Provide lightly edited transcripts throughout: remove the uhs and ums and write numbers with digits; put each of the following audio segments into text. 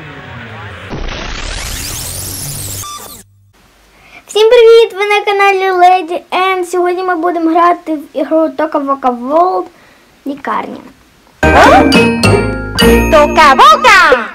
Всім привіт! Ви на каналі Lady N. Сьогодні ми будемо грати в ігру Тока-Бока World лікарня. Тока-Бока!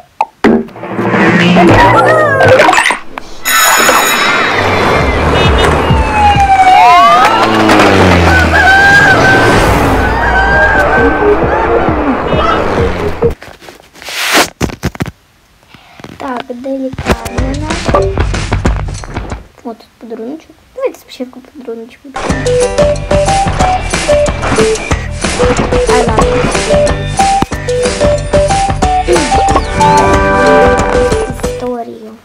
Так, де лікарня наша? О, тут подаруночок. Давайте спочатку подаруночок. Історію.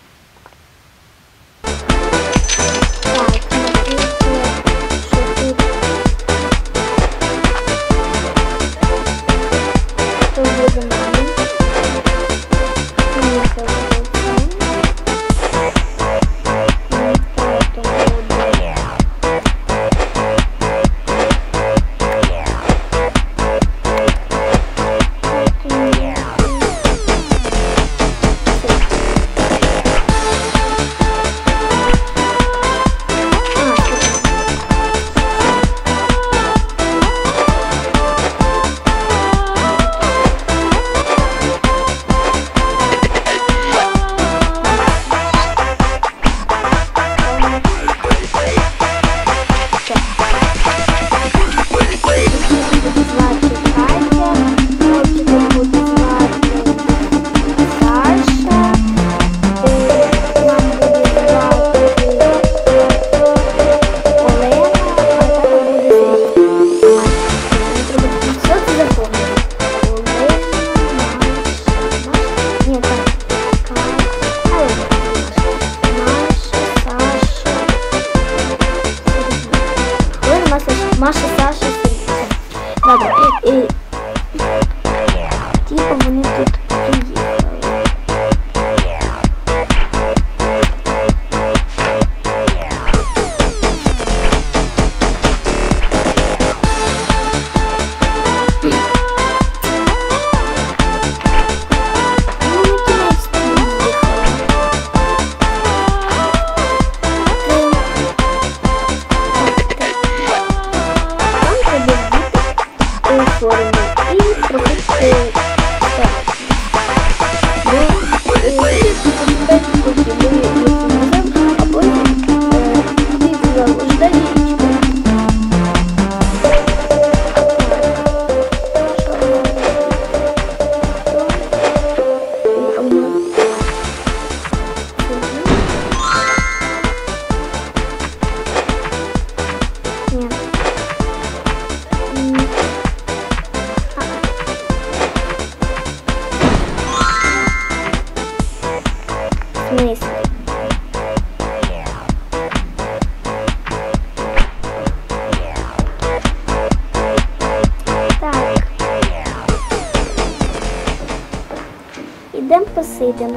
Так, що тут? Що буде мамі? Маша, Саша, Сергій. Добре, типа вони тут приїхали. Ідемо посидимо.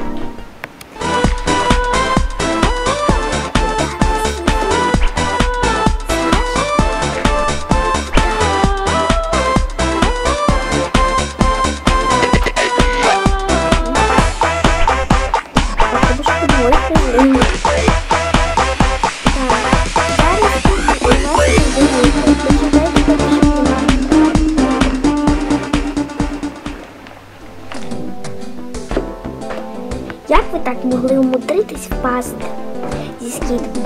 Як ви так могли умудритись впасти зі скіткою?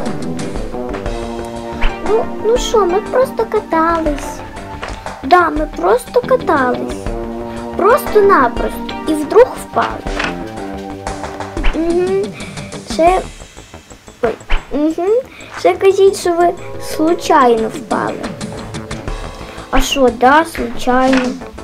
Ну що, ми просто катались. Да, ми просто катались. Просто-напросто. І вдруг впали. Ще кажіть, що ви случайно впали. А що, да, случайно.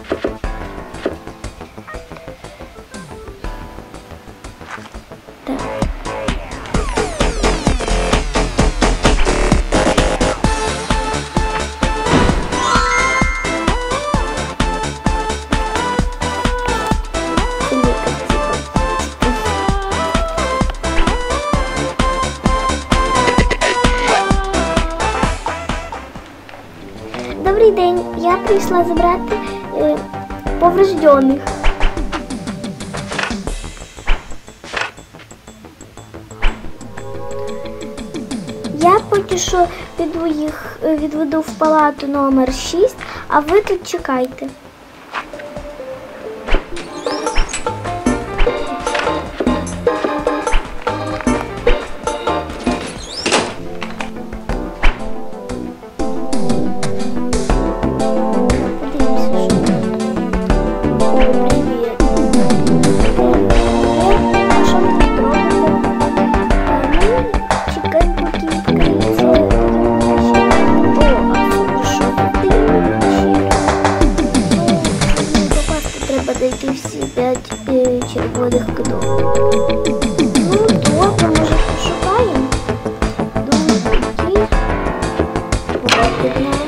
Добрий день, я прийшла забрати повреждених. що відведу в палату номер 6, а ви тут чекайте. Дойти всі 5 червоних кнопок. Ну, добре, може пошукаємо? Думаю, окей. Повернемо.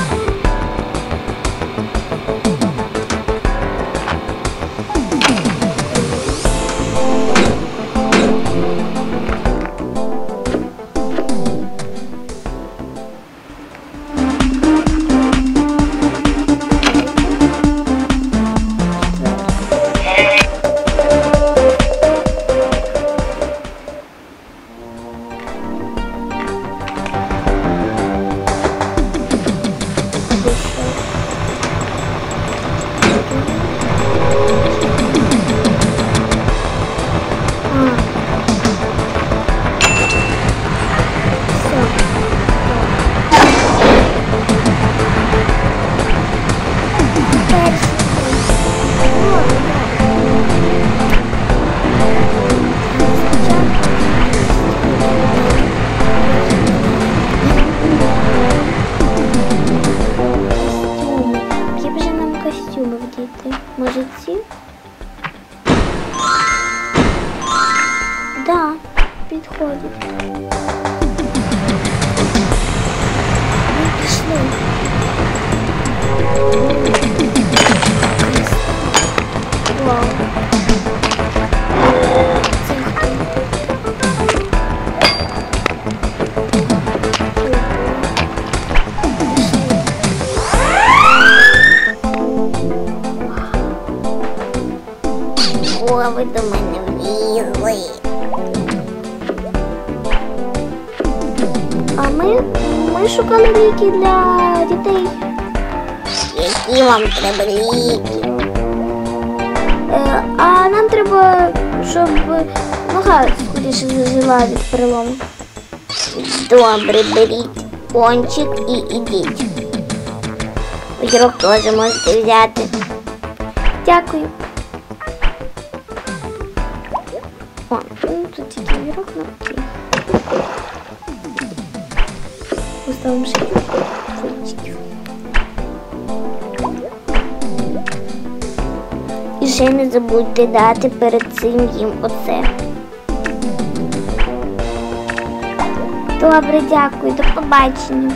Може ці? Да, підходить. Ми пішли. Вау. Це хто? О, ви до мене влізли. А ми шукали ліки для дітей. Які вам треба ліки? А нам треба, щоб нога скоріше зажила від перелому. Добре, беріть пончик і ідіть. Огірок теж можете взяти. Дякую. О, ну тут тільки огірок, ну окей. Поставимо ще фунтиків. І ще не забудьте дати перед цим їм оце. Добре, дякую, до побачення.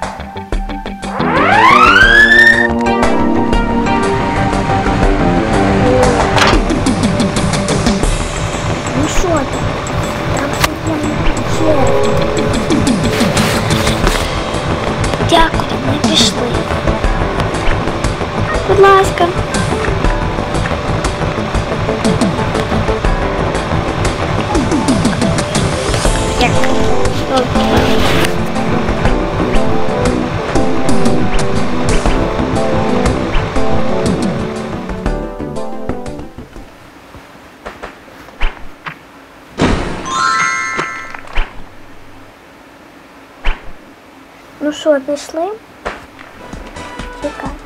Ну що там? Там ще. Дякую, ми пішли. Будь ласка. Ну що, пішли? Чекай.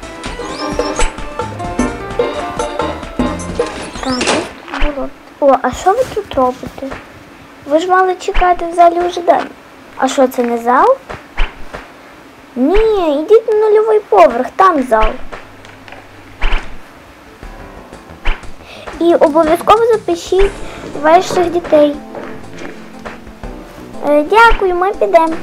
Так, тут було. О, а що ви тут робите? Ви ж мали чекати в залі ожидання. А що, це не зал? Ні, йдіть на нульовий поверх, там зал. І обов'язково запишіть ваших дітей. Дякую, ми підемо.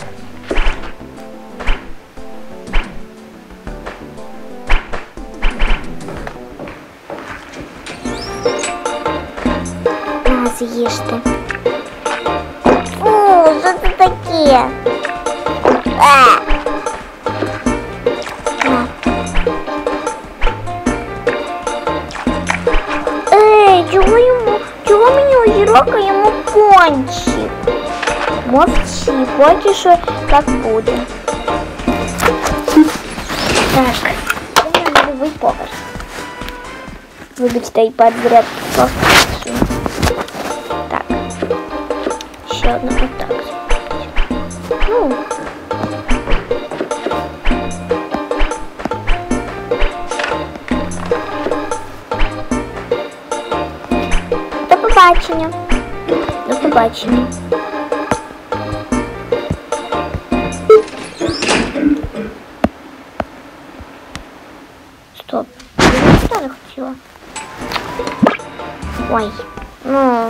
З'їжте. Фу, що це таке? Ей, чого мені огірок, а йому пончик? Мовчи, поки що так буде. Так, це на нульовий поверх. Вибачте, iPad заряд просто. Так. Ще одна отак. Ну. До побачення. До побачення. Стоп. Я що не хотіла? Ой. Ну.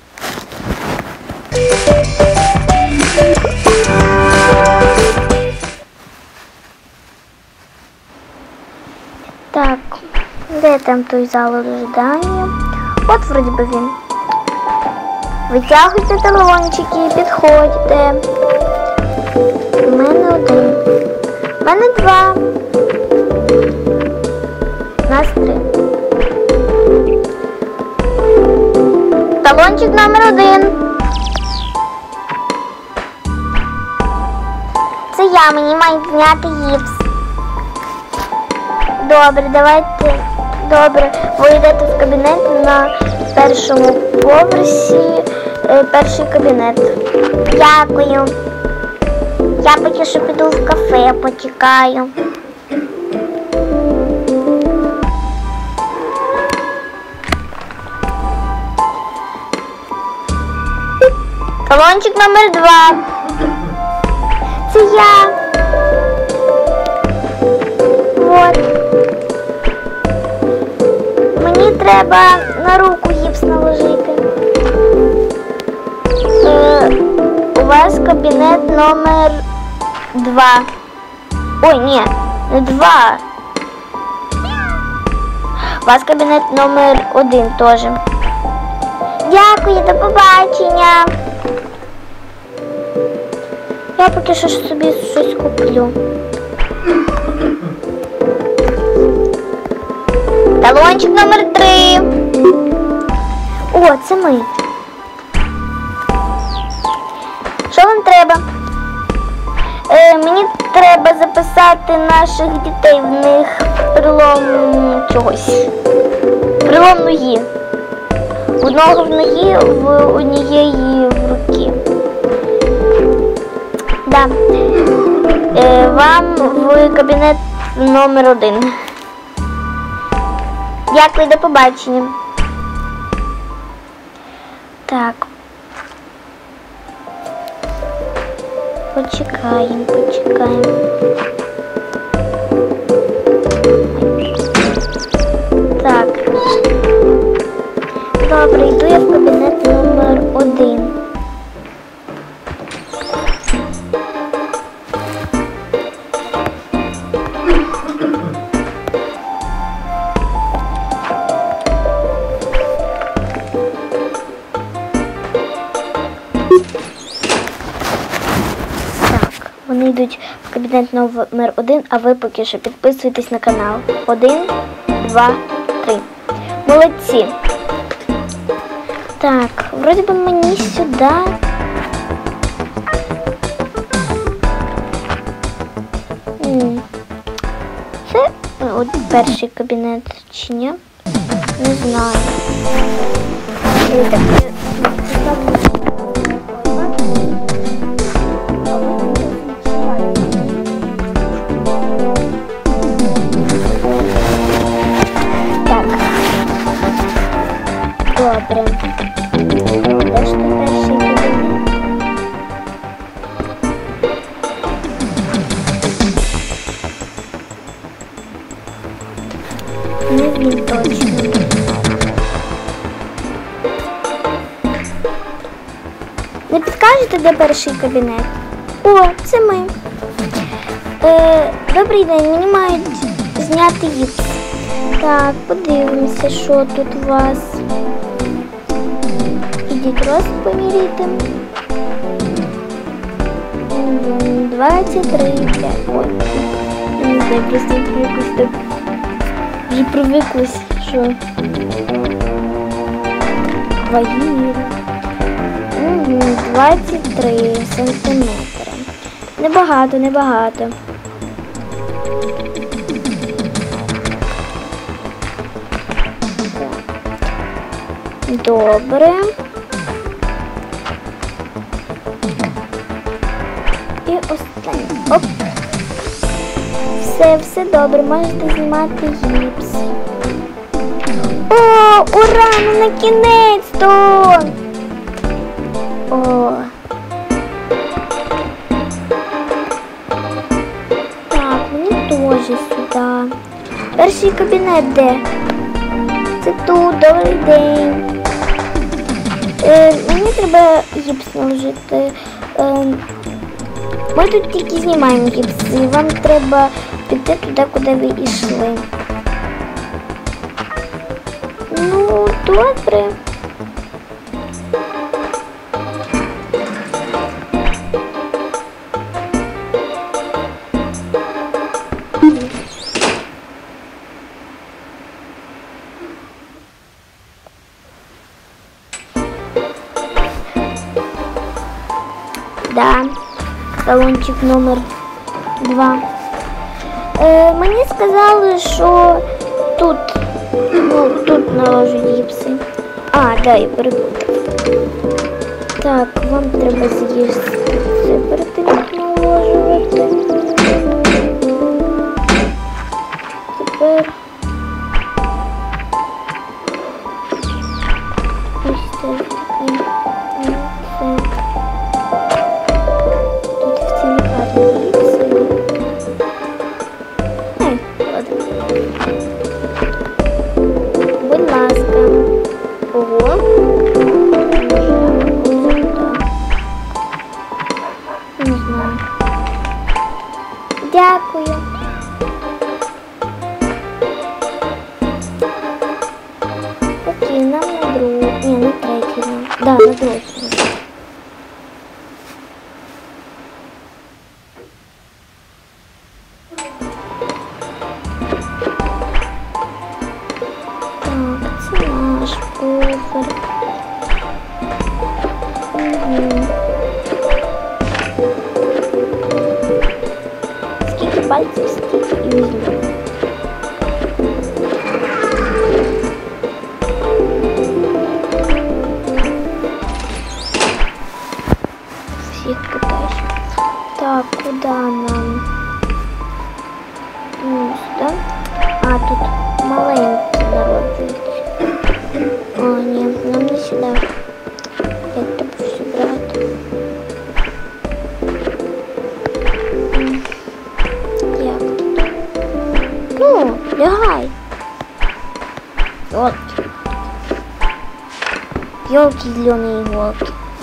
Так. Де там той зал ожидання? От вроді би він. Витягуйте талончики, підходьте. У мене один. У мене два. У нас три. Талончик номер один. Це я, мені мають зняти гіпс. Добре, давайте. Добре, ви йдете в кабінет на першому поверсі, перший кабінет. Дякую. Я поки що піду в кафе, почекаю. Талончик номер 2. Це я. Вот. Мені треба на руку гіпс наложити. У вас кабінет номер 2. Ой, ні, не 2. У вас кабінет номер 1 теж. Дякую, до побачення. Я поки що собі щось куплю. Талончик номер 3. О, це ми. Що вам треба? Мені треба записати наших дітей, в них перелом чогось. Перелом ноги. В одного в ноги, в однієї в руки. Да. Вам в кабінет номер 1. Дякую, до побачення. Так. Почекаємо, почекаємо. Так. Добре, йду я в кабінет номер 1. Вони йдуть в кабінет номер 1, а ви поки що підписуйтесь на канал. 1, 2, 3. Молодці. Так, вроді би мені сюди. Це от перший кабінет чи ні? Не знаю. Добре. Де ж ти перший кабінет? Не він точно. Не підкажете, де перший кабінет? О, це ми. Добрий день, мені мають зняти гіпс. Так, подивимося, що тут у вас. Ідіть рост поміряйте. 23, 5. Ой. Я не знаю, просто якось так вже привиклась, що ваги. 23 сантиметри. Небагато, небагато. Добре. І останнє. Оп. Все добре, можете знімати гіпс. О, ура, ну на кінець-то! О. Так, мені теж сюди. Перший кабінет де? Це тут, добрий день. Мені треба гіпс наложити. Ми тут тільки знімаємо гіпс, і вам треба піти туди, куди ви йшли. Ну, добре. Да, салончик номер 2. Мені сказали, що тут, ну, тут наложать гіпси. А, да, я перепутав. Так, вам треба з'їсти це перед тим, як наложувати. Тепер ось це таке. Будь ласка. Ого. Не знаю. Дякую. Окей, нам на другу. Ні, на третій нам. Да, на другу. Скільки пальців, скільки і візьму. Всіх кидаєш. Так, куди нам? Ну, сюди. А, тут маленький народжується. О, ні, нам не сюди. Як треба все брати? Як тут? Ну, лягай. Елки. Елки, зеленые иголки.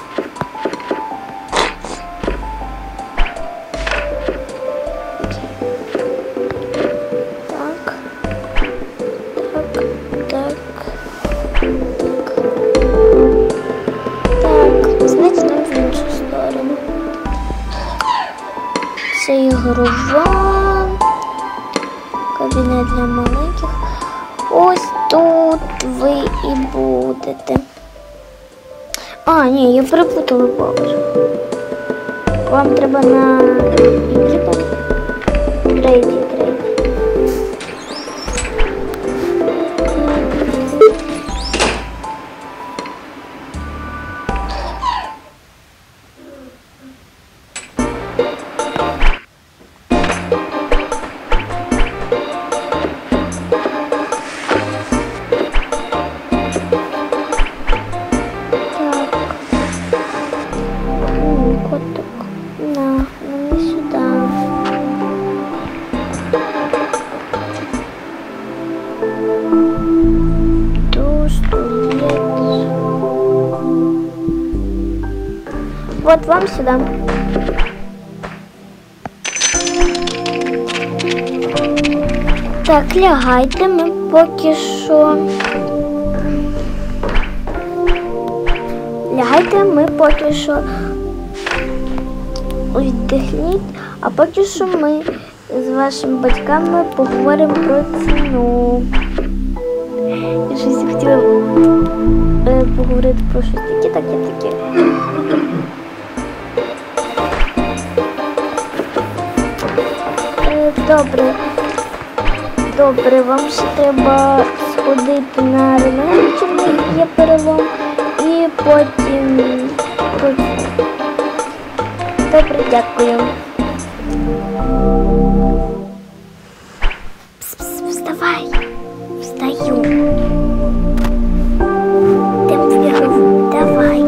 Це ігрова, кабінет для маленьких. Ось тут ви і будете. А, ні, я перепутала поверх. Вам треба на третій. Вот вам сюда. Так, лягайте, ми поки що. Лягайте, ми поки що віддихніть, а поки що ми з вашими батьками поговоримо про ціну. Я щось хотіла поговорити про щось таке. Добре. Добре, вам ще треба сходити на рентген, чи в них є перелом, і потім... Добре, дякую. Пс-пс, вставай. Встаю. Темпіру, давай.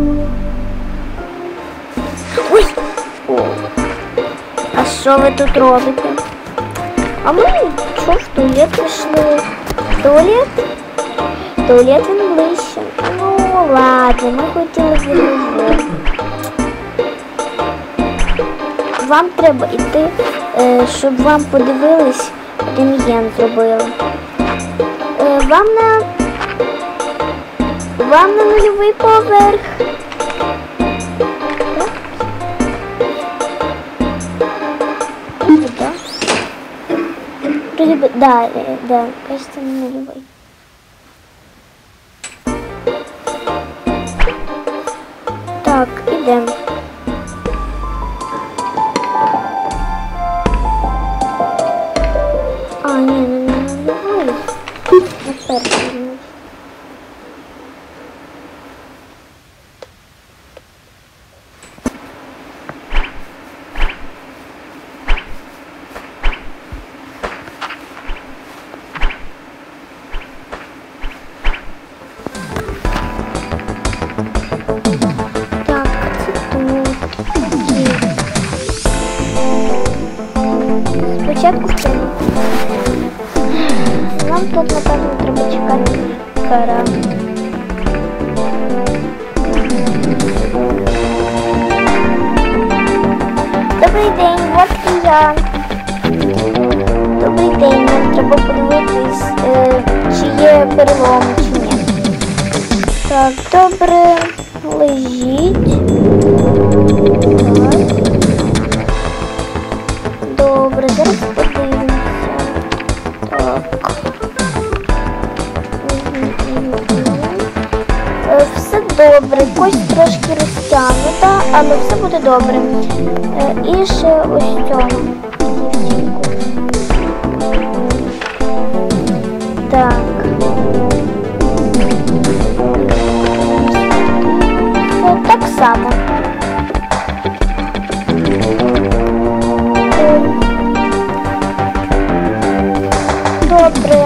Ой! О. А що ви тут робите? А ми що, в туалет пішли? Туалет? Туалет він ближче. Ну ладно, ми хотіли зробити. Вам треба йти, щоб вам подивились, рентген зробили. Вам на нульовий поверх. Да, кажется, на нулевой. Так, идем. А, не, на нулевой. На перший. Спочатку в цьому. Нам тут, напевно, треба чекати лікаря. Добрий день, от і я. Добрий день, нам треба подивитись, чи є перелом, чи ні. Так, добре, лежіть. Так. Добре, зараз подивимося. Так. Все добре, кость трошки розтягнута, але все буде добре. І ще ось цьому дівчинку. Так. Так само. Добре.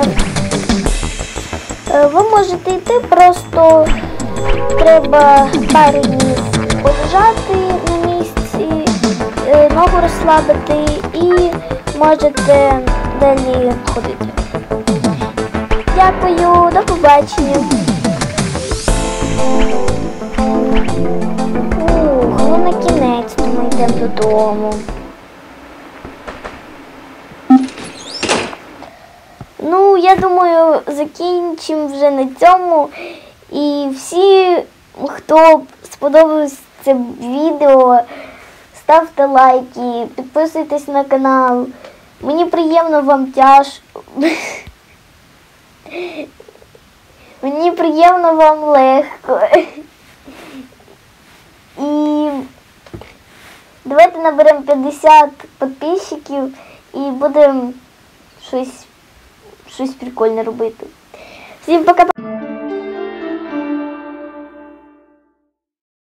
Ви можете йти, просто треба пару днів полежати на місці, ногу розслабити і можете далі ходити. Дякую, до побачення. Ну на кінець ми йдемо додому. Ну, я думаю, закінчимо вже на цьому. І всі, хто сподобалось це відео, ставте лайки, підписуйтесь на канал. Мені приємно, вам тяжко. Мені приємно, вам легко. І давайте наберемо 50 підписчиків і будемо щось прикольне робити. Всім пока!